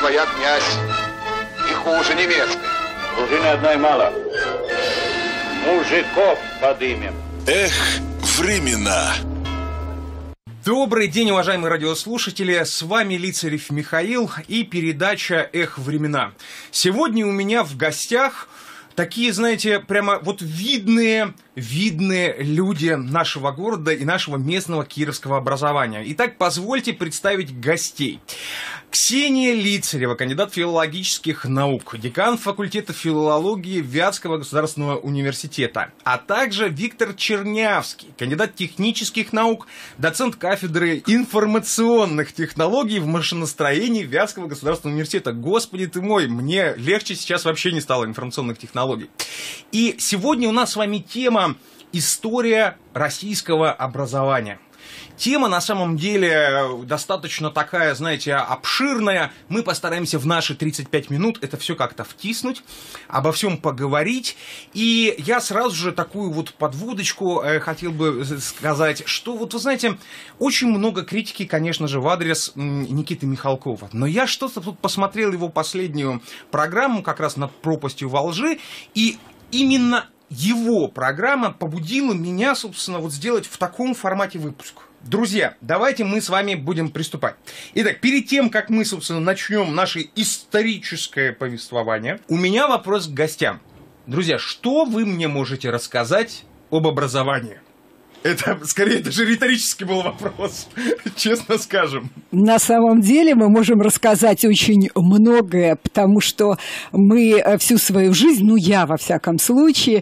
своя, князь, и хуже немецкой. Дружины одной мало. Мужиков подымем. Эх, времена. Добрый день, уважаемые радиослушатели, с вами Лицарев Михаил и передача «Эх, времена». Сегодня у меня в гостях такие, знаете, прямо вот видные люди нашего города и нашего местного кировского образования. Итак, позвольте представить гостей. Ксения Лицарева, кандидат филологических наук, декан факультета филологии Вятского государственного университета, а также Виктор Чернявский, кандидат технических наук, доцент кафедры информационных технологий в машиностроении Вятского государственного университета. Господи ты мой, мне легче сейчас вообще не стало информационных технологий. И сегодня у нас с вами тема «История российского образования». Тема, на самом деле, достаточно такая, знаете, обширная. Мы постараемся в наши 35 минут это все как-то втиснуть, обо всем поговорить. И я сразу же такую вот подводочку хотел бы сказать, что вот, вы знаете, очень много критики, конечно же, в адрес Никиты Михалкова. Но я что-то тут посмотрел его последнюю программу, как раз «Над пропастью во лжи», и именно его программа побудила меня, собственно, вот сделать в таком формате выпуск. Друзья, давайте мы с вами будем приступать. Итак, перед тем, как мы, собственно, начнем наше историческое повествование, у меня вопрос к гостям. Друзья, что вы мне можете рассказать об образовании? Это, скорее, даже риторический был вопрос, честно скажем. На самом деле мы можем рассказать очень многое, потому что мы всю свою жизнь, ну я во всяком случае,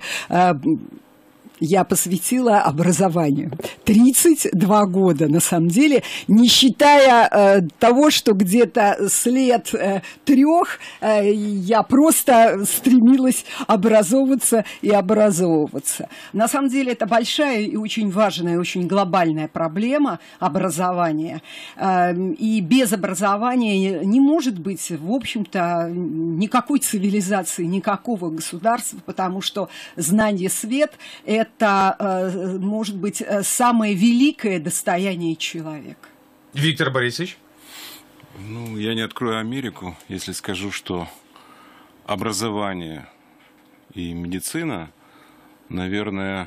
я посвятила образованию. 32 года, на самом деле, не считая того, что где-то с лет 3 я просто стремилась образовываться и образовываться. На самом деле, это большая и очень важная, очень глобальная проблема образования. И без образования не может быть, в общем-то, никакой цивилизации, никакого государства, потому что знание свет – это, может быть, самое великое достояние человека. Виктор Борисович? Ну, я не открою Америку, если скажу, что образование и медицина, наверное,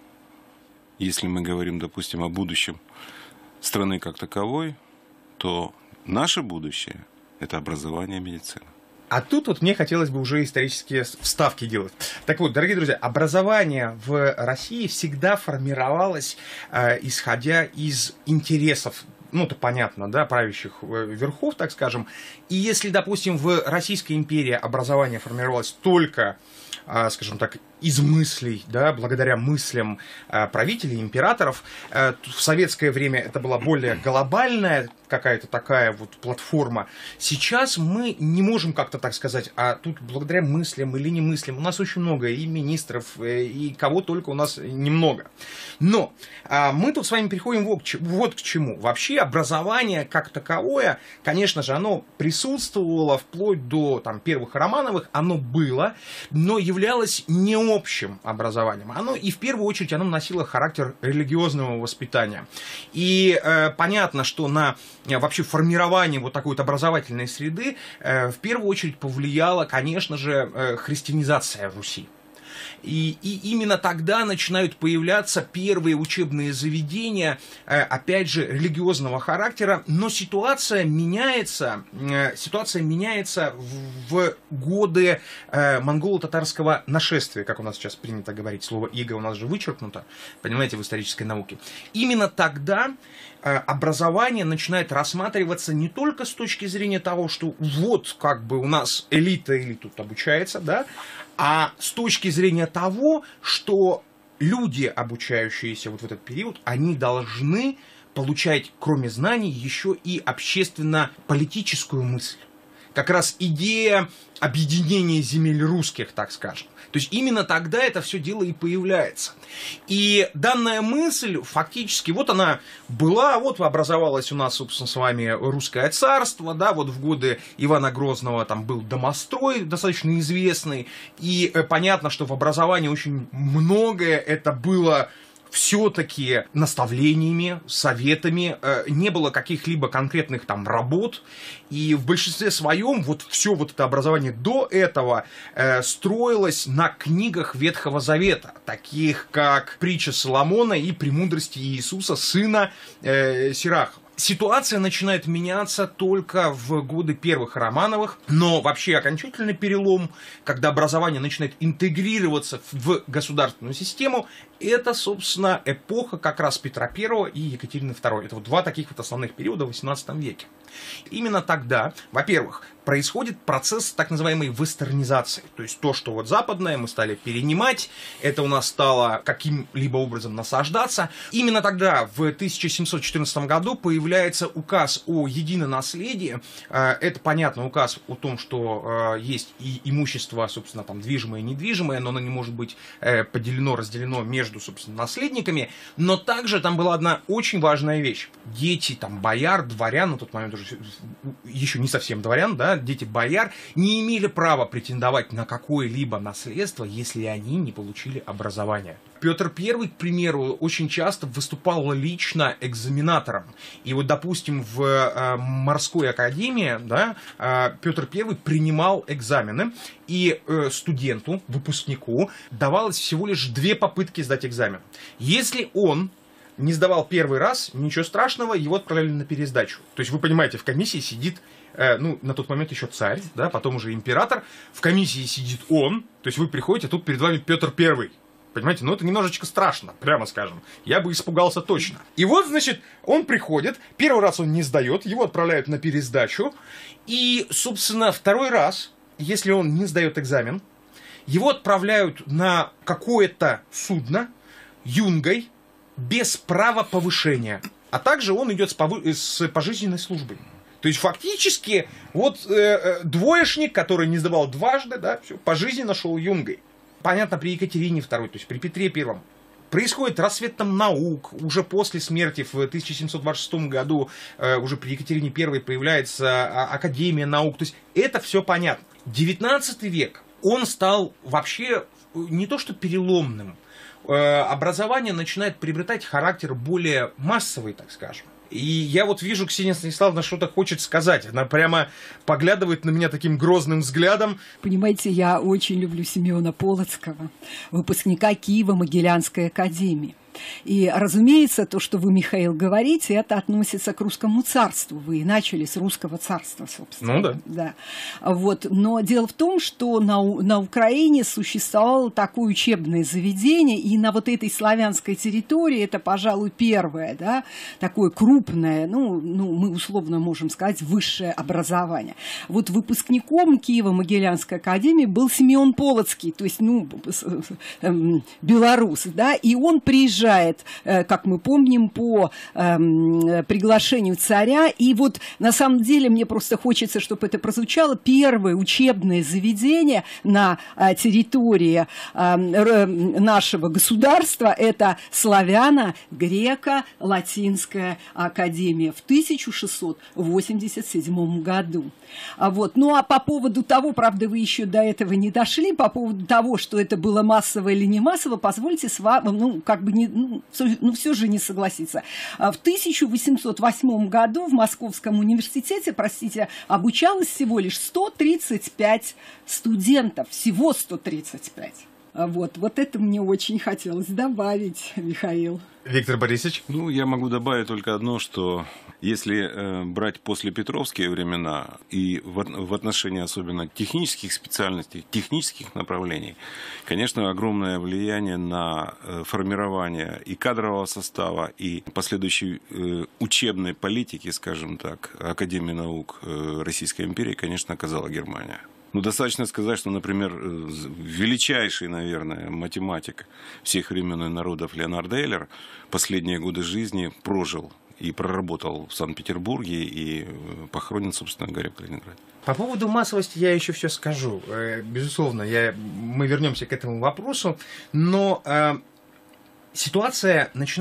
если мы говорим, допустим, о будущем страны как таковой, то наше будущее – это образование и медицина. А тут вот мне хотелось бы уже исторические вставки делать. Так вот, дорогие друзья, образование в России всегда формировалось, исходя из интересов, ну, это понятно, да, правящих верхов, так скажем. И если, допустим, в Российской империи образование формировалось только, скажем так, из мыслей, да, благодаря мыслям правителей, императоров, в советское время это была более глобальная какая-то такая вот платформа. Сейчас мы не можем как-то так сказать, а тут благодаря мыслям или не мыслям, у нас очень много и министров, и кого только у нас немного. Но мы тут с вами переходим вот к чему. Вообще образование как таковое, конечно же, оно присутствовало вплоть до там, первых Романовых, оно было, но являлось не общим образованием. Оно и в первую очередь оно носило характер религиозного воспитания. И понятно, что на вообще формирование вот такой вот образовательной среды в первую очередь повлияла, конечно же, христианизация Руси. И именно тогда начинают появляться первые учебные заведения, опять же, религиозного характера, но ситуация меняется в годы монголо-татарского нашествия, как у нас сейчас принято говорить, слово «иго» у нас же вычеркнуто, понимаете, в исторической науке. Именно тогда образование начинает рассматриваться не только с точки зрения того, что вот как бы у нас элита тут обучается, да, а с точки зрения того, что люди, обучающиеся вот в этот период, они должны получать, кроме знаний, еще и общественно-политическую мысль. Как раз идея объединения земель русских, так скажем. То есть именно тогда это все дело и появляется. И данная мысль фактически, вот она была, вот образовалось у нас, собственно, с вами русское царство, да, вот в годы Ивана Грозного там был домострой достаточно известный, и понятно, что в образовании очень многое это было все-таки наставлениями, советами, не было каких-либо конкретных там работ, и в большинстве своем вот все вот это образование до этого строилось на книгах Ветхого Завета, таких как «Притча Соломона» и «Премудрости Иисуса, сына Сирахова». Ситуация начинает меняться только в годы первых Романовых, но вообще окончательный перелом, когда образование начинает интегрироваться в государственную систему, это, собственно, эпоха как раз Петра I и Екатерины II. Это вот два таких вот основных периода в XVIII веке. Именно тогда, во-первых, происходит процесс так называемой вестернизации. То есть то, что вот западное мы стали перенимать, это у нас стало каким-либо образом насаждаться. Именно тогда, в 1714 году, появляется указ о единонаследии. Это, понятно, указ о том, что есть и имущество, собственно, там, движимое и недвижимое, но оно не может быть поделено, разделено между, собственно, наследниками. Но также там была одна очень важная вещь. Дети, там, бояр, дворян, на тот момент уже еще не совсем дворян, да, дети бояр, не имели права претендовать на какое-либо наследство, если они не получили образование. Петр I, к примеру, очень часто выступал лично экзаменатором. И вот, допустим, в морской академии, да, Петр I принимал экзамены, и студенту, выпускнику, давалось всего лишь 2 попытки сдать экзамен. Если он не сдавал первый раз, ничего страшного, его отправляли на пересдачу. То есть, вы понимаете, в комиссии сидит, на тот момент еще царь, да, потом уже император, в комиссии сидит он, то есть вы приходите, а тут перед вами Петр I. Понимаете, это немножечко страшно, прямо скажем. Я бы испугался точно. И вот, значит, он приходит, первый раз он не сдает, его отправляют на пересдачу, и, собственно, второй раз, если он не сдает экзамен, его отправляют на какое-то судно юнгой, без права повышения. А также он идет с пожизненной службой. То есть фактически вот двоечник, который не сдавал дважды, да, все, пожизненно шел юнгой. Понятно, при Екатерине II, то есть при Петре I. Происходит расцвет там наук. Уже после смерти в 1726 году, уже при Екатерине I появляется Академия наук. То есть это все понятно. 19 век, он стал вообще не то что переломным, образование начинает приобретать характер более массовый, так скажем. И я вот вижу, Ксения Станиславовна что-то хочет сказать. Она прямо поглядывает на меня таким грозным взглядом. Понимаете, я очень люблю Симеона Полоцкого, выпускника Киево-Могилянской академии. И, разумеется, то, что вы, Михаил, говорите, это относится к русскому царству. Вы и начали с русского царства, собственно. Ну да. Да. Вот. Но дело в том, что на Украине существовало такое учебное заведение, и на вот этой славянской территории это, пожалуй, первое, да, такое крупное, мы условно можем сказать, высшее образование. Вот выпускником Киево-Могилянской академии был Симеон Полоцкий, то есть, белорус, да, и он приезжает, как мы помним, по приглашению царя. И вот на самом деле мне просто хочется, чтобы это прозвучало. Первое учебное заведение на территории нашего государства — это Славяно-Греко-Латинская академия в 1687 году. Вот. Ну а по поводу того, правда, вы еще до этого не дошли, по поводу того, что это было массово или не массово, позвольте с вами, все же не согласиться. В 1808 году в Московском университете, обучалось всего лишь 135 студентов. Всего 135. Вот это мне очень хотелось добавить, Михаил. Виктор Борисович? Я могу добавить только одно, что если брать послепетровские времена и в отношении особенно технических специальностей, технических направлений, конечно, огромное влияние на формирование и кадрового состава, и последующей учебной политики, скажем так, Академии наук Российской империи, конечно, оказала Германия. Достаточно сказать, что, например, величайший, наверное, математик всех времен и народов Леонард Эйлер последние годы жизни прожил и проработал в Санкт-Петербурге и похоронен, собственно говоря, в Калининграде. По поводу массовости я еще все скажу. Безусловно, мы вернемся к этому вопросу, но ситуация начинает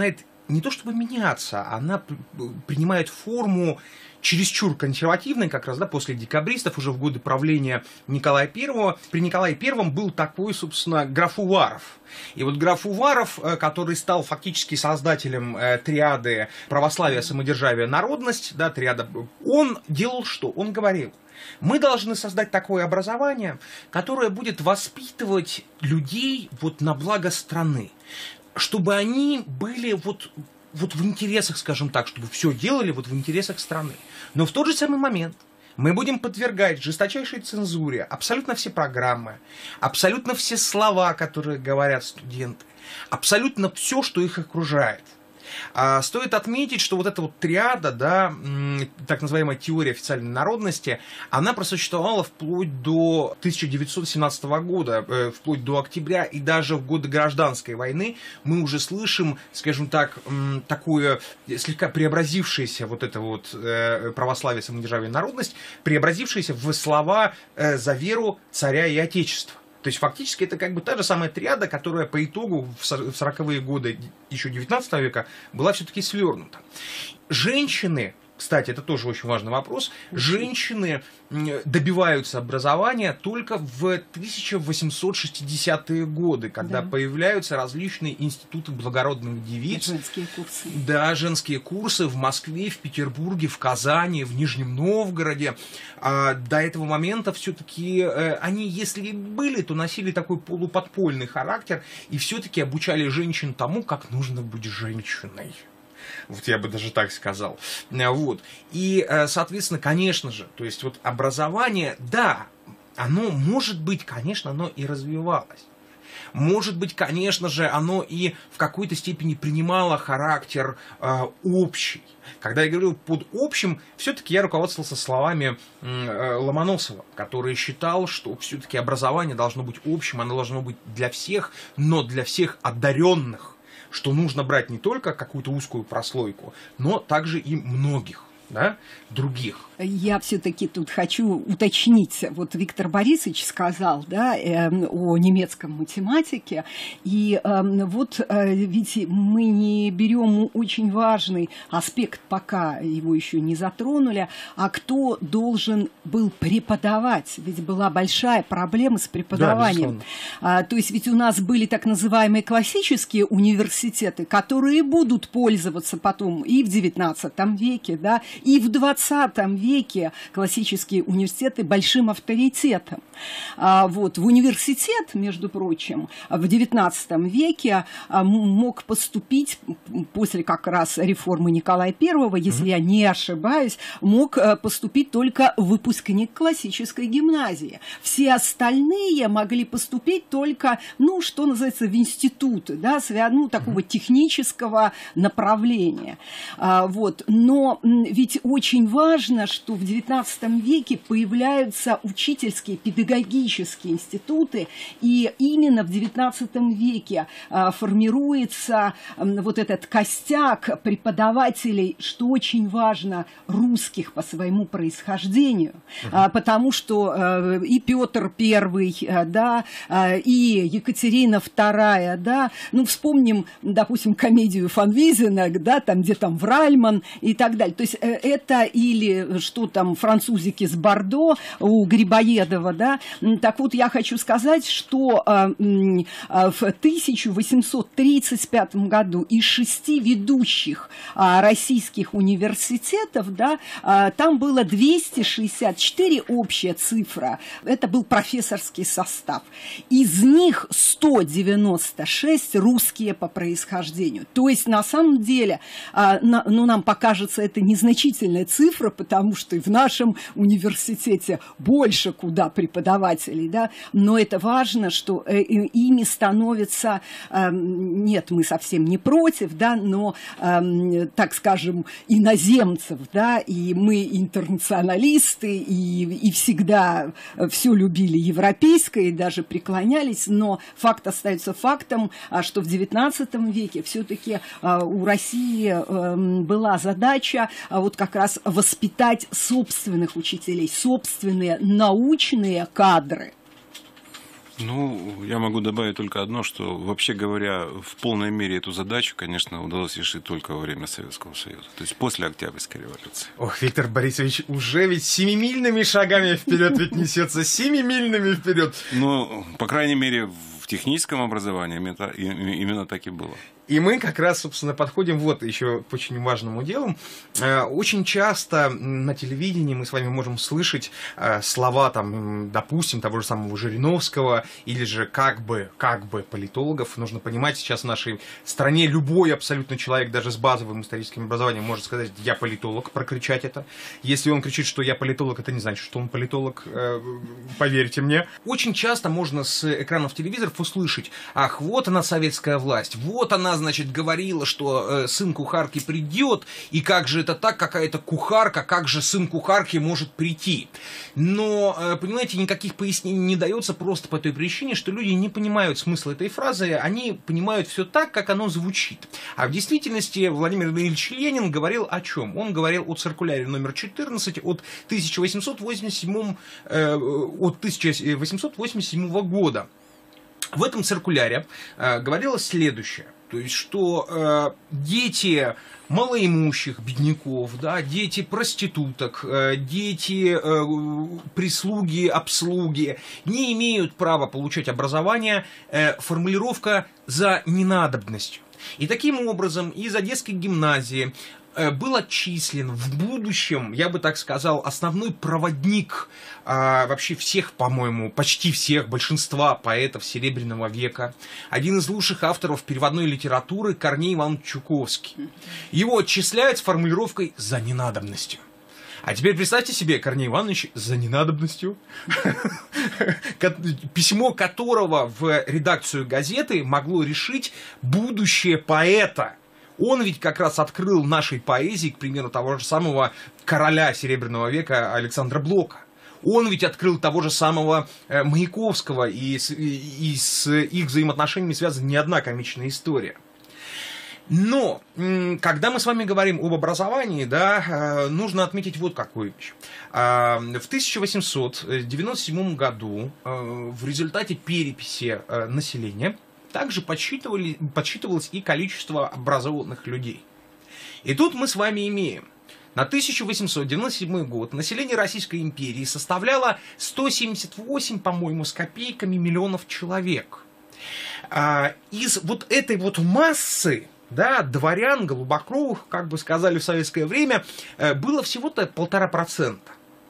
не то чтобы меняться, она принимает форму чересчур консервативной, как раз, да, после декабристов, уже в годы правления Николая I. При Николае I был такой, собственно, граф Уваров. И вот граф Уваров, который стал фактически создателем триады православие, самодержавие, народность, да, триада, он делал что? Он говорил: мы должны создать такое образование, которое будет воспитывать людей вот на благо страны, чтобы они были вот в интересах, скажем так, чтобы все делали вот в интересах страны. Но в тот же самый момент мы будем подвергать жесточайшей цензуре абсолютно все программы, абсолютно все слова, которые говорят студенты, абсолютно все, что их окружает. Стоит отметить, что вот эта вот триада, да, так называемая теория официальной народности, она просуществовала вплоть до 1917 года, вплоть до октября, и даже в годы гражданской войны мы уже слышим, скажем так, такое слегка преобразившееся вот это вот православие, самодержавие, народность, преобразившееся в слова «за веру царя и отечества». То есть фактически это как бы та же самая триада, которая по итогу в 40-е годы еще 19 века была все-таки свернута. Женщины, кстати, это тоже очень важный вопрос, женщины добиваются образования только в 1860-е годы, когда появляются различные институты благородных девиц. Женские курсы. Да, женские курсы в Москве, в Петербурге, в Казани, в Нижнем Новгороде. До этого момента все-таки они, если и были, то носили такой полуподпольный характер и все-таки обучали женщин тому, как нужно быть женщиной. Вот я бы даже так сказал. Вот. И, соответственно, конечно же, то есть вот образование, да, оно, может быть, конечно, оно и развивалось. Может быть, конечно же, оно и в какой-то степени принимало характер общий. Когда я говорил под общим, все-таки я руководствовался словами Ломоносова, который считал, что все-таки образование должно быть общим, оно должно быть для всех, но для всех одаренных, что нужно брать не только какую-то узкую прослойку, но также и многих, да, других. Я все-таки тут хочу уточнить. Вот Виктор Борисович сказал, да, о немецком математике. И вот ведь мы не берем очень важный аспект, пока его еще не затронули, а кто должен был преподавать. Ведь была большая проблема с преподаванием. Да, то есть ведь у нас были так называемые классические университеты, которые будут пользоваться потом и в XIX веке, да, и в XX веке классические университеты большим авторитетом. Вот. В университет, между прочим, в XIX веке мог поступить, после как раз реформы Николая I, если я не ошибаюсь, мог поступить только выпускник классической гимназии. Все остальные могли поступить только, ну, что называется, в институты, да, такого технического направления. Вот. Но ведь очень важно, что в XIX веке появляются учительские, педагогические институты, и именно в XIX веке формируется вот этот костяк преподавателей, что очень важно, русских по своему происхождению, потому что и Петр I, да, и Екатерина II, да, ну, вспомним, допустим, комедию фон Визина, да, там, где там Вральман и так далее. То есть это или что там, французики с Бордо у Грибоедова, да. Так вот, я хочу сказать, что в 1835 году из 6 ведущих российских университетов, да, там было 264 общая цифра. Это был профессорский состав. Из них 196 русские по происхождению. То есть, на самом деле, ну, нам покажется это незначительная цифра, потому что и в нашем университете больше куда преподавателей, да, но это важно, что ими становится, нет, мы совсем не против, да, но, так скажем, иноземцев, да, и мы интернационалисты, и всегда все любили европейское, и даже преклонялись, но факт остается фактом, что в XIX веке все-таки у России была задача вот как раз воспитать собственных учителей, собственные научные кадры. Ну, я могу добавить только одно, что, вообще говоря, в полной мере эту задачу, конечно, удалось решить только во время Советского Союза, то есть после Октябрьской революции. Ох, Виктор Борисович уже ведь семимильными шагами вперед ведь несется, семимильными вперед. Ну, по крайней мере, в техническом образовании именно так и было. И мы как раз, собственно, подходим вот еще к очень важному делу. Очень часто на телевидении мы с вами можем слышать слова, там, допустим, того же самого Жириновского или же как бы политологов. Нужно понимать, сейчас в нашей стране любой абсолютно человек, даже с базовым историческим образованием, может сказать: я политолог, прокричать это. Если он кричит, что я политолог, это не значит, что он политолог, поверьте мне. Очень часто можно с экранов телевизоров услышать: ах, вот она советская власть, вот она, значит, говорила, что сын кухарки придет, и как же это так, какая-то кухарка, как же сын кухарки может прийти? Но, понимаете, никаких пояснений не дается просто по той причине, что люди не понимают смысла этой фразы, они понимают все так, как оно звучит. А в действительности Владимир Ильич Ленин говорил о чем? Он говорил о циркуляре номер 14 от 1887 года. В этом циркуляре говорилось следующее. То есть, что дети малоимущих бедняков, да, дети проституток, дети прислуги, обслуги не имеют права получать образование, формулировка «за ненадобностью». И таким образом из Одесской гимназии был отчислен в будущем, я бы так сказал, основной проводник вообще всех, по-моему, почти всех, большинства поэтов Серебряного века. Один из лучших авторов переводной литературы Корней Иванович Чуковский. Его отчисляют с формулировкой «за ненадобностью». А теперь представьте себе, Корней Иванович за ненадобностью, письмо которого в редакцию газеты могло решить будущее поэта. Он ведь как раз открыл нашей поэзии, к примеру, того же самого короля Серебряного века Александра Блока. Он ведь открыл того же самого Маяковского, и с их взаимоотношениями связана не одна комичная история. Но, когда мы с вами говорим об образовании, да, нужно отметить вот какую вещь. В 1897 году в результате переписи населения также подсчитывалось и количество образованных людей. И тут мы с вами имеем: на 1897 год население Российской империи составляло 178, по-моему, с копейками миллионов человек. Из вот этой вот массы, да, дворян, голубокровых, как бы сказали в советское время, было всего-то 1,5%.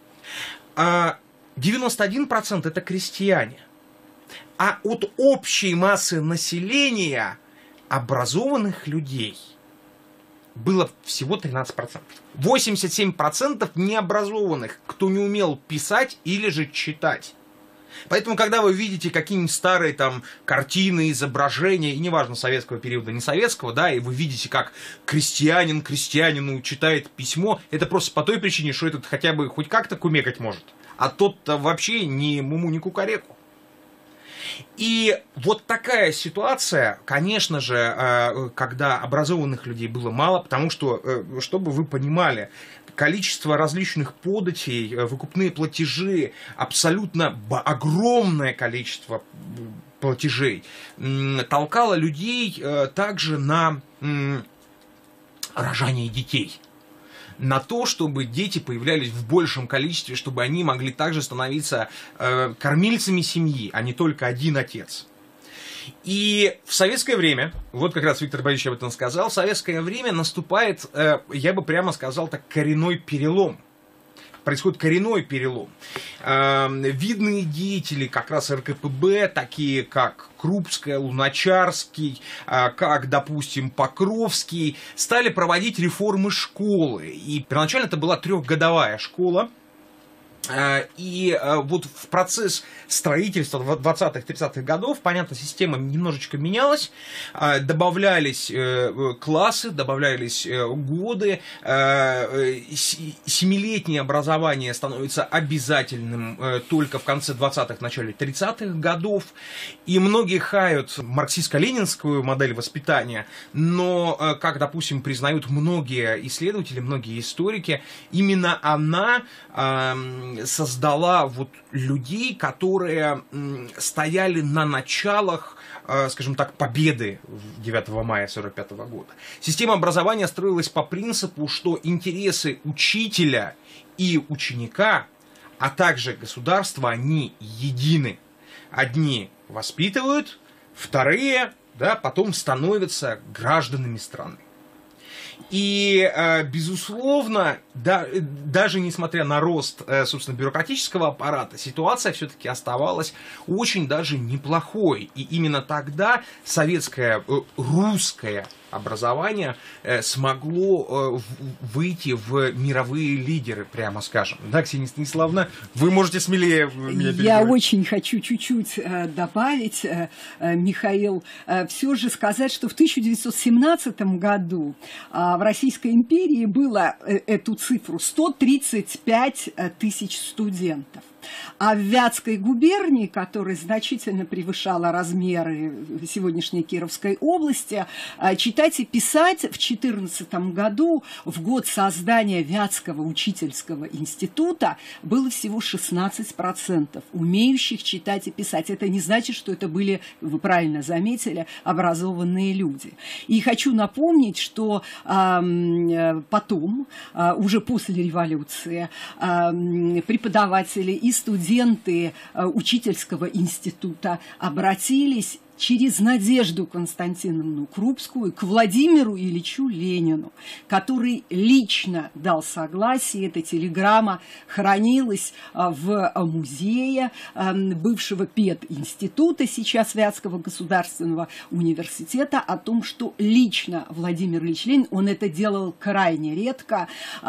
91% это крестьяне. А от общей массы населения образованных людей было всего 13%. 87% необразованных, кто не умел писать или же читать. Поэтому, когда вы видите какие-нибудь старые там картины, изображения, и неважно, советского периода, не советского, да, и вы видите, как крестьянин крестьянину читает письмо, это просто по той причине, что этот хотя бы хоть как-то кумекать может, а тот-то вообще ни муму, ни кукареку. И вот такая ситуация, конечно же, когда образованных людей было мало, потому что, чтобы вы понимали, количество различных податей, выкупные платежи, абсолютно огромное количество платежей толкало людей также на рожание детей. На то, чтобы дети появлялись в большем количестве, чтобы они могли также становиться кормильцами семьи, а не только один отец. И в советское время, вот как раз Виктор Борисович об этом сказал, в советское время наступает, я бы прямо сказал так, коренной перелом. Происходит коренной перелом. Видные деятели как раз РКПБ, такие как Крупская, Луначарский, как, допустим, Покровский, стали проводить реформы школы. И первоначально это была 3-годовая школа. И вот в процесс строительства 20-30-х годов, понятно, система немножечко менялась, добавлялись классы, добавлялись годы, 7-летнее образование становится обязательным только в конце 20-х, начале 30-х годов, и многие хают марксистско-ленинскую модель воспитания, но, как, допустим, признают многие исследователи, многие историки, именно она создала вот людей, которые стояли на началах, скажем так, победы 9 мая 1945 года. Система образования строилась по принципу, что интересы учителя и ученика, а также государства, они едины. Одни воспитывают, вторые, да, потом становятся гражданами страны. И, безусловно, даже несмотря на рост, собственно, бюрократического аппарата, ситуация все-таки оставалась очень даже неплохой. И именно тогда советское, русское образование смогло выйти в мировые лидеры, прямо скажем. Да, Ксения Станиславовна, вы можете смелее меня перебивать. Я очень хочу чуть-чуть добавить, Михаил, все же сказать, что в 1917 году в Российской империи было эту цифру 135 тысяч студентов. А в Вятской губернии, которая значительно превышала размеры сегодняшней Кировской области, читать и писать в 2014 году, в год создания Вятского учительского института, было всего 16% умеющих читать и писать. Это не значит, что это были, вы правильно заметили, образованные люди. И хочу напомнить, что потом, уже после революции, преподаватели и студенты учительского института обратились через Надежду Константиновну Крупскую к Владимиру Ильичу Ленину, который лично дал согласие. Эта телеграмма хранилась в музее бывшего пединститута, сейчас Вятского государственного университета, о том, что лично Владимир Ильич Ленин, он это делал крайне редко,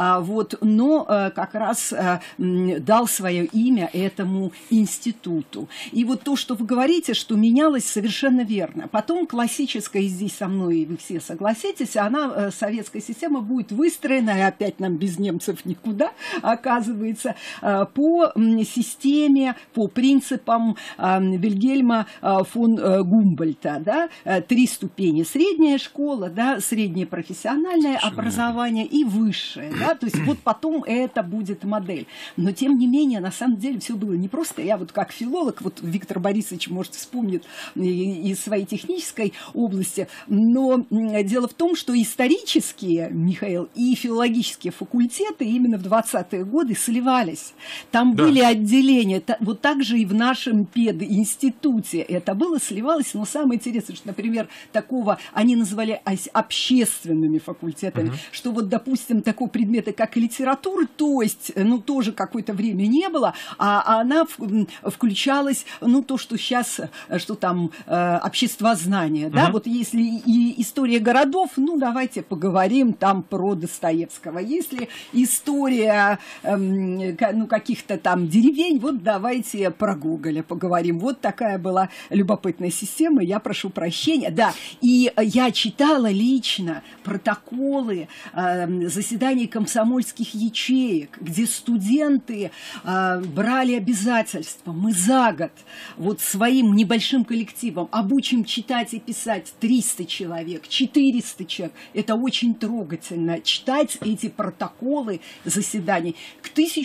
но как раз дал свое имя этому институту. И вот то, что вы говорите, что менялось, совершенно верно. Потом классическая, здесь со мной вы все согласитесь, советская система будет выстроена, и опять нам без немцев никуда, оказывается, по системе, по принципам Вильгельма фон Гумбольдта. Да? 3 ступени. Средняя школа, да, среднее профессиональное образование и высшее. Да? То есть вот потом это будет модель. Но тем не менее, на самом деле, все было непросто. Я вот как филолог, вот Виктор Борисович, может, вспомнит из своей технической области, но дело в том, что исторические, Михаил, и филологические факультеты именно в 20-е годы сливались. Там были отделения, вот так же и в нашем пединституте это было, сливалось, но самое интересное, что, например, такого они называли общественными факультетами, что вот, допустим, такого предмета, как литература, то есть, тоже какое-то время не было, а она включалась, то, что сейчас, что там, обществознание, да, вот если и история городов, давайте поговорим там про Достоевского. Если история, каких-то там деревень, вот давайте про Гоголя поговорим. Вот такая была любопытная система, я прошу прощения. Да, и я читала лично протоколы заседаний комсомольских ячеек, где студенты брали обязательства. Мы за год вот своим небольшим коллективом обучим читать и писать 300 человек, 400 человек. Это очень трогательно. Читать эти протоколы заседаний. К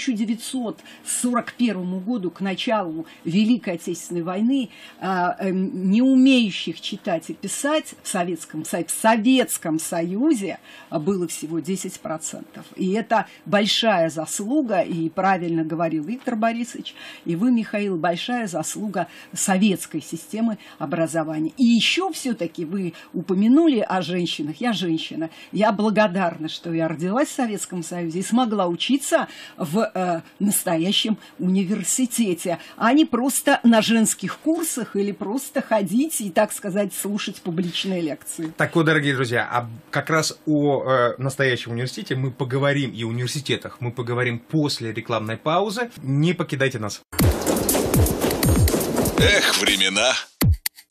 1941 году, к началу Великой Отечественной войны, не умеющих читать и писать в Советском Союзе было всего 10%. И это большая заслуга, и правильно говорил Виктор Борисович, и вы, Михаил, большая заслуга советской системы образования. И еще все-таки вы упомянули о женщинах. Я женщина. Я благодарна, что я родилась в Советском Союзе и смогла учиться в настоящем университете, а не просто на женских курсах или просто ходить и, так сказать, слушать публичные лекции. Так вот, дорогие друзья, как раз о настоящем университете мы поговорим, и университетах мы поговорим после рекламной паузы. Не покидайте нас. Эх, времена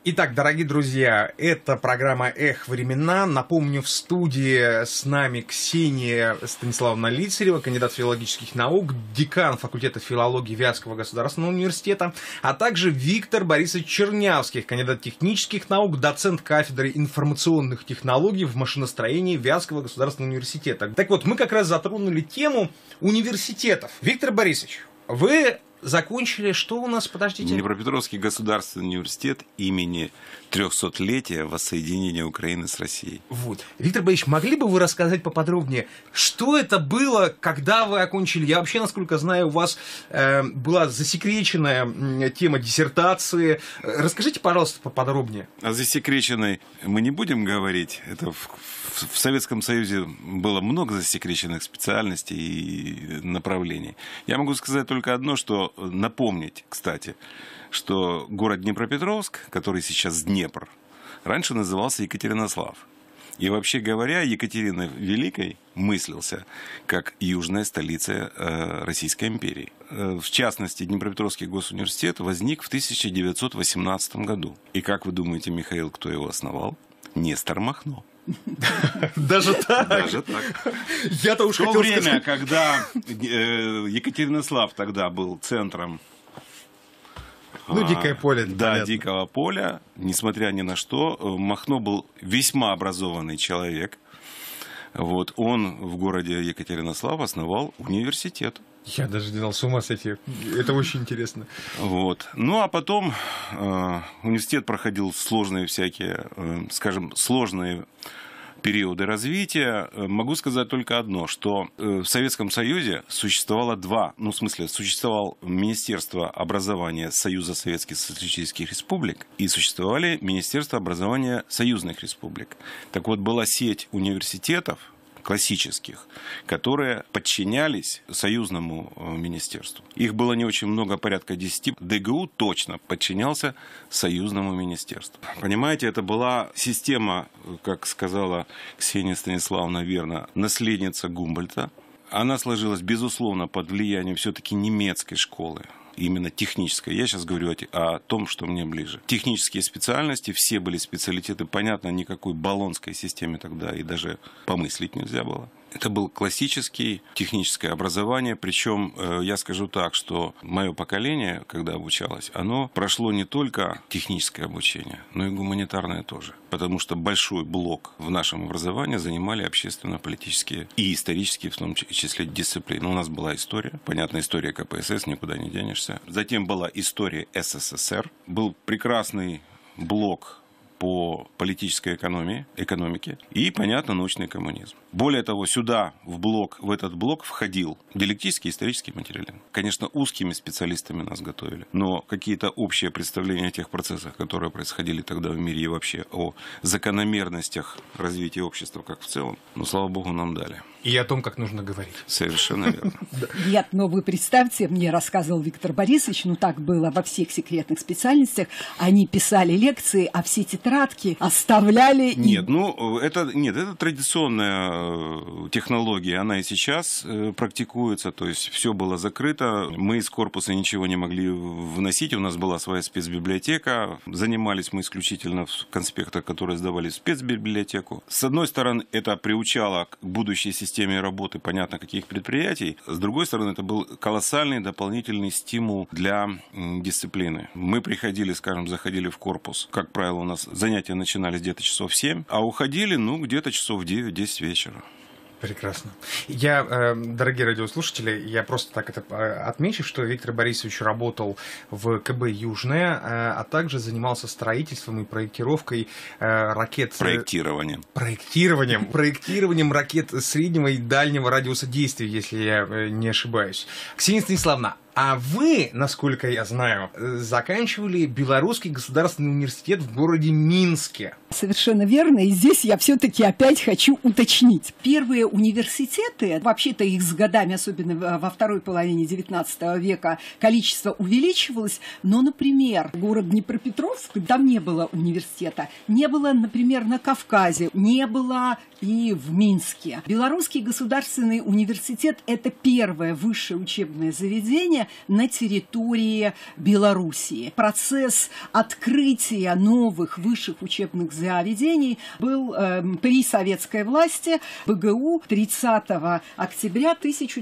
Итак, дорогие друзья, это программа «Эх, времена». Напомню, в студии с нами Ксения Станиславовна Лицарева, кандидат филологических наук, декан факультета филологии Вятского государственного университета, а также Виктор Борисович Чернявский, кандидат технических наук, доцент кафедры информационных технологий в машиностроении Вятского государственного университета. Так вот, мы как раз затронули тему университетов. Виктор Борисович, вы закончили, что у нас, подождите? Днепропетровский государственный университет имени 300-летия воссоединения Украины с Россией. Вот. Виктор Борисович, могли бы вы рассказать поподробнее, что это было, когда вы окончили? Я вообще, насколько знаю, у вас была засекреченная тема диссертации. Расскажите, пожалуйста, поподробнее. О засекреченной мы не будем говорить. Это в Советском Союзе было много засекреченных специальностей и направлений. Я могу сказать только одно, что напомнить, кстати, что город Днепропетровск, который сейчас Днепр, раньше назывался Екатеринослав. И вообще говоря, Екатерина Великой мыслился как южная столица Российской империи. В частности, Днепропетровский госуниверситет возник в 1918 году. И как вы думаете, Михаил, кто его основал? Нестор Махно. Даже так? Даже так. Я-то уж хотел сказать. В то время, когда Екатеринослав тогда был центром Дикое поле. Да, понятно. Дикого поля, несмотря ни на что, Махно был весьма образованный человек. Вот, он в городе Екатеринослав основал университет. Я даже не знал, с ума сойти. Это очень интересно. Вот. Ну, а потом университет проходил сложные всякие, скажем, сложные периоды развития. Могу сказать только одно, что в Советском Союзе существовало существовало Министерство образования Союза Советских Социалистических Республик и существовали Министерства образования Союзных Республик. Так вот, была сеть университетов классических, которые подчинялись союзному министерству. Их было не очень много, порядка 10. ДГУ точно подчинялся союзному министерству. Понимаете, это была система, как сказала Ксения Станиславовна верно, наследница Гумбольдта. Она сложилась, безусловно, под влиянием все-таки немецкой школы. Именно техническая. Я сейчас говорю о том, что мне ближе. Технические специальности, все были специалитеты. Понятно, никакой болонской системе тогда и даже помыслить нельзя было. Это было классическое техническое образование, причем я скажу так, что мое поколение, когда обучалось, оно прошло не только техническое обучение, но и гуманитарное тоже. Потому что большой блок в нашем образовании занимали общественно-политические и исторические, в том числе, дисциплины. У нас была история, понятно, история КПСС, никуда не денешься. Затем была история СССР, был прекрасный блок по политической экономике и, понятно, научный коммунизм. Более того, в этот блок входил диалектический и исторический материализм. Конечно, узкими специалистами нас готовили, но какие-то общие представления о тех процессах, которые происходили тогда в мире и вообще о закономерностях развития общества как в целом, слава богу, нам дали. И о том, как нужно говорить. Совершенно верно. Нет, но вы представьте, мне рассказывал Виктор Борисович, так было во всех секретных специальностях, они писали лекции, а все тетрадки оставляли... Нет, это традиционная технология, она и сейчас практикуется, то есть все было закрыто, мы из корпуса ничего не могли вносить, у нас была своя спецбиблиотека, занимались мы исключительно в конспектах, которые сдавали в спецбиблиотеку. С одной стороны, это приучало к будущей системе работы, понятно, каких предприятий, с другой стороны, это был колоссальный дополнительный стимул для дисциплины. Мы заходили в корпус, как правило, у нас занятия начинались где-то часов 7, а уходили, где-то часов 9-10 вечера. Прекрасно. Я, дорогие радиослушатели, я просто так это отмечу, что Виктор Борисович работал в КБ «Южное», а также занимался строительством и проектировкой ракет... Проектированием ракет среднего и дальнего радиуса действия, если я не ошибаюсь. Ксения Станиславовна, а вы, насколько я знаю, заканчивали Белорусский государственный университет в городе Минске. Совершенно верно. И здесь я все-таки опять хочу уточнить. Первые университеты, вообще-то их с годами, особенно во второй половине XIX века, количество увеличивалось. Но, например, город Днепропетровск, там не было университета. Не было, например, на Кавказе, не было и в Минске. Белорусский государственный университет – это первое высшее учебное заведение, образования на территории Белоруссии. Процесс открытия новых высших учебных заведений был при советской власти БГУ 30 октября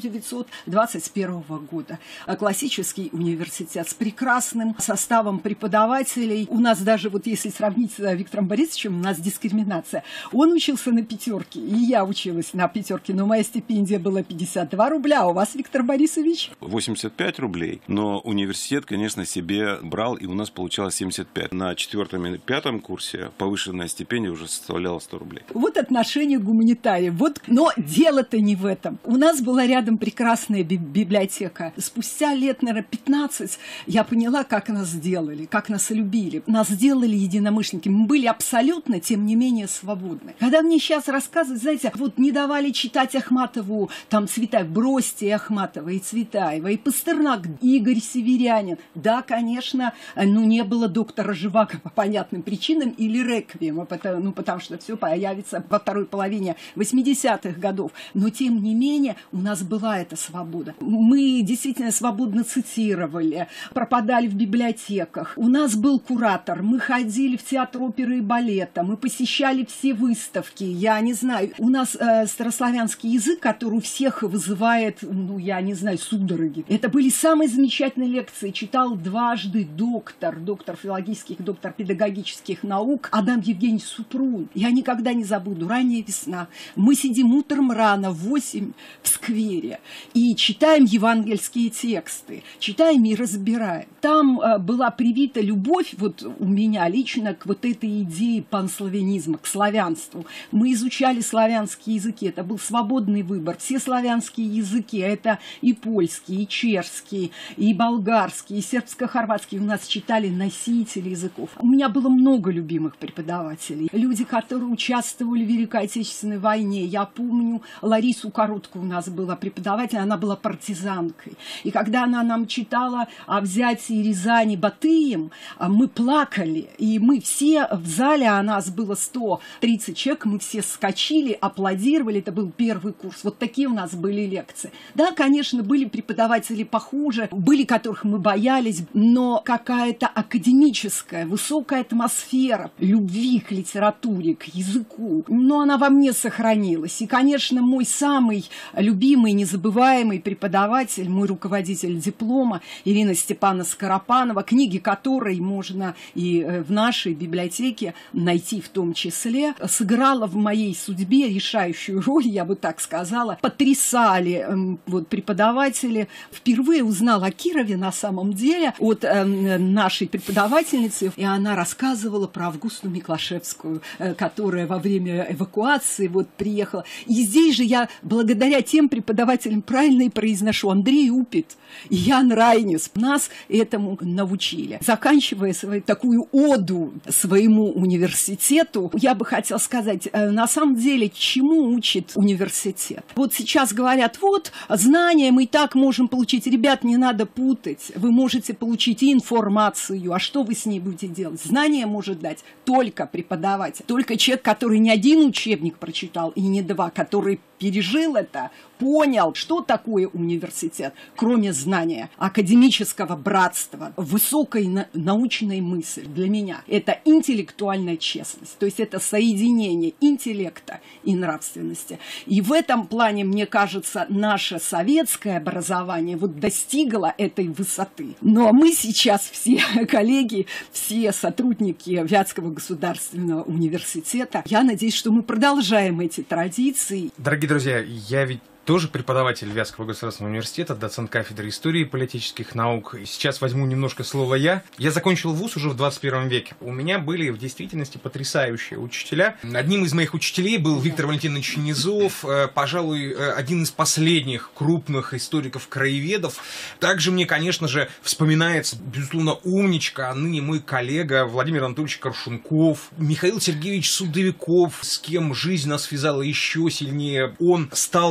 1921 года. Классический университет с прекрасным составом преподавателей. У нас даже, вот если сравнить с Виктором Борисовичем, у нас дискриминация. Он учился на пятерке, и я училась на пятерке, но моя стипендия была 52 рубля, а у вас, Виктор Борисович? 85 рублей, но университет, конечно, себе брал, и у нас получалось 75. На 4-м и 5-м курсе повышенная стипендия уже составляла 100 рублей. Вот отношение гуманитариев. Вот, но дело-то не в этом. У нас была рядом прекрасная библиотека. Спустя лет, наверное, 15 я поняла, как нас сделали, как нас любили. Нас сделали единомышленники. Мы были абсолютно, тем не менее, свободны. Когда мне сейчас рассказывают, знаете, вот не давали читать Ахматову, там Цветаев, бросьте и Ахматова, и Цветаева, и Пастернак, Игорь Северянин. Да, конечно, не было доктора Живаго по понятным причинам или реквиема, потому что все появится во второй половине 80-х годов. Но, тем не менее, у нас была эта свобода. Мы действительно свободно цитировали, пропадали в библиотеках. У нас был куратор, мы ходили в театр оперы и балета, мы посещали все выставки, я не знаю. У нас старославянский язык, который у всех вызывает, я не знаю, судороги. Это были самые замечательные лекции. Читал дважды доктор филологических, доктор педагогических наук Адам Евгеньевич Супрун. Я никогда не забуду. Ранняя весна. Мы сидим утром рано в 8 в сквере и читаем евангельские тексты. Читаем и разбираем. Там была привита любовь вот у меня лично к вот этой идее панславянизма, к славянству. Мы изучали славянские языки. Это был свободный выбор. Все славянские языки, это и польский, и чешский, и болгарский, и сербско-хорватский. У нас читали носители языков. У меня было много любимых преподавателей. Люди, которые участвовали в Великой Отечественной войне. Я помню Ларису Короткую у нас была преподаватель, она была партизанкой. И когда она нам читала о взятии Рязани Батыем, мы плакали. И мы все в зале, а нас было 130 человек, мы все вскочили, аплодировали. Это был первый курс. Вот такие у нас были лекции. Да, конечно, были преподаватели похуже, были, которых мы боялись, но какая-то академическая, высокая атмосфера любви к литературе, к языку, но она во мне сохранилась. И, конечно, мой самый любимый, незабываемый преподаватель, мой руководитель диплома Ирина Степановна Скоропанова, книги которой можно и в нашей библиотеке найти в том числе, сыграла в моей судьбе решающую роль, я бы так сказала. Потрясали вот преподаватели. Впервые узнала о Кирове на самом деле от нашей преподавательницы, и она рассказывала про Августу Миклашевскую, которая во время эвакуации вот приехала. И здесь же я благодаря тем преподавателям правильно и произношу: Андрей Упит и Ян Райнис нас этому научили. Заканчивая свою такую оду своему университету, я бы хотела сказать, на самом деле, чему учит университет? Вот сейчас говорят, вот, знания мы и так можем получить. Ребят, не надо путать. Вы можете получить информацию, а что вы с ней будете делать? Знания может дать только преподаватель, только человек, который не один учебник прочитал и не два, который пережил это, понял, что такое университет, кроме знания, академического братства, высокой научной мысли. Для меня это интеллектуальная честность, то есть это соединение интеллекта и нравственности. И в этом плане, мне кажется, наше советское образование вот достигло этой высоты. Но мы сейчас все коллеги, все сотрудники Вятского государственного университета, я надеюсь, что мы продолжаем эти традиции. Дорогие друзья, я ведь тоже преподаватель Вятского государственного университета, доцент кафедры истории и политических наук. Сейчас возьму немножко слово я. Я закончил вуз уже в 21 веке. У меня были в действительности потрясающие учителя. Одним из моих учителей был Виктор Валентинович Низов, пожалуй, один из последних крупных историков-краеведов. Также мне, конечно же, вспоминается, безусловно, умничка, а ныне мой коллега Владимир Анатольевич Коршунков, Михаил Сергеевич Судовиков, с кем жизнь нас связала еще сильнее. Он стал моим научным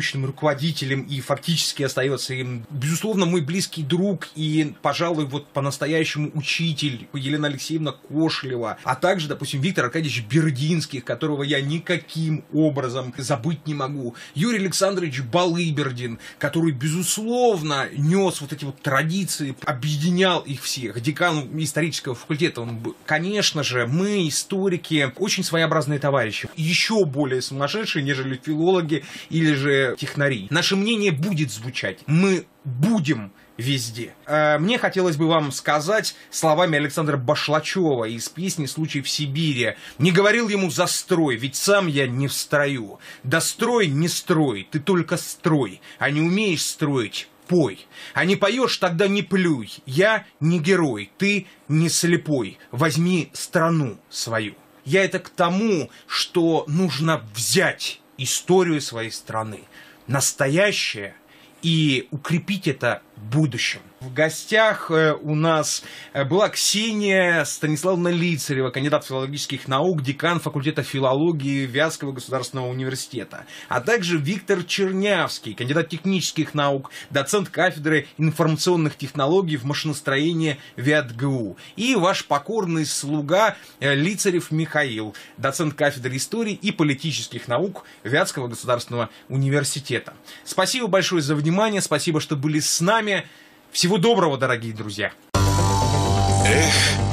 научным руководителем и фактически остается им, безусловно, мой близкий друг и, пожалуй, вот по-настоящему учитель Елена Алексеевна Кошелева, а также, допустим, Виктор Аркадьевич Бердинских, которого я никаким образом забыть не могу, Юрий Александрович Балыбердин, который, безусловно, нес вот эти вот традиции, объединял их всех, декан исторического факультета, он был. Конечно же, мы, историки, очень своеобразные товарищи, еще более сумасшедшие, нежели филологи или же технари. Наше мнение будет звучать. Мы будем везде. Мне хотелось бы вам сказать словами Александра Башлачева из песни «Случай в Сибири». Не говорил ему «застрой», ведь сам я не в строю. Да строй, не строй, ты только строй, а не умеешь строить. Пой. А не поешь, тогда не плюй. Я не герой, ты не слепой. Возьми страну свою. Я это к тому, что нужно взять историю своей страны, настоящее, и укрепить это в будущем. В гостях у нас была Ксения Станиславовна Лицарева, кандидат филологических наук, декан факультета филологии Вятского государственного университета, а также Виктор Чернявский, кандидат технических наук, доцент кафедры информационных технологий в машиностроении ВятГУ, и ваш покорный слуга Лицарев Михаил, доцент кафедры истории и политических наук Вятского государственного университета. Спасибо большое за внимание, спасибо, что были с нами. Всего доброго, дорогие друзья. Эх,